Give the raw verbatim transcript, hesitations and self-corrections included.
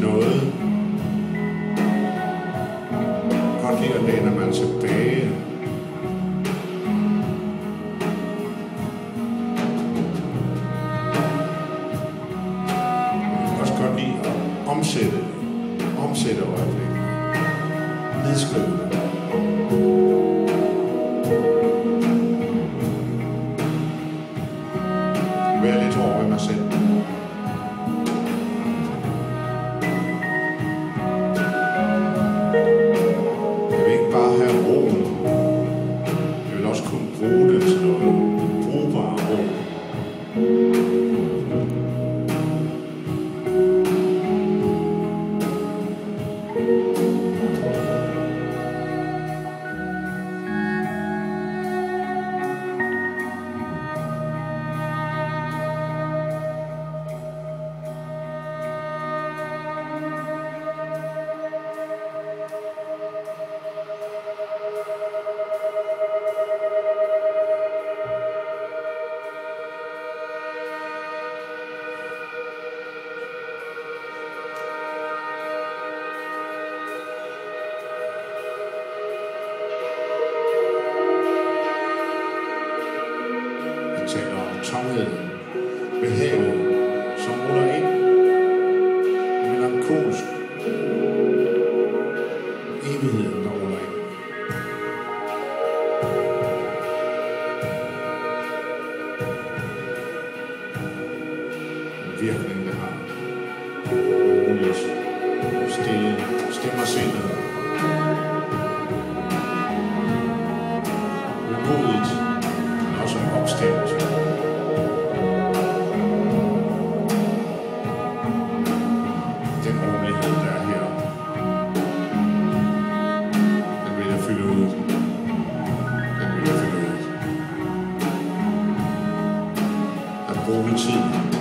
noget. Godt lide at læne mig tilbage. Jeg kan også godt lide at omsætte, omsætte øjeblikket. Nedskrive det. Være lidt hård ved mig selv. Jeg vil ikke bare have roen. Jeg vil også kunne bruge det til noget brugbare ro. Jeg taler om tomheden ved havet, som ruller ind melankolsk. Evigheden, der ruller ind. Virkningen, det har. Roligt, stille, stemmer sindet. Umodigt, men også opstemt. Den rummelighed, der er her, den vil jeg fylde ud. Den vil jeg fylde ud. At bruge tid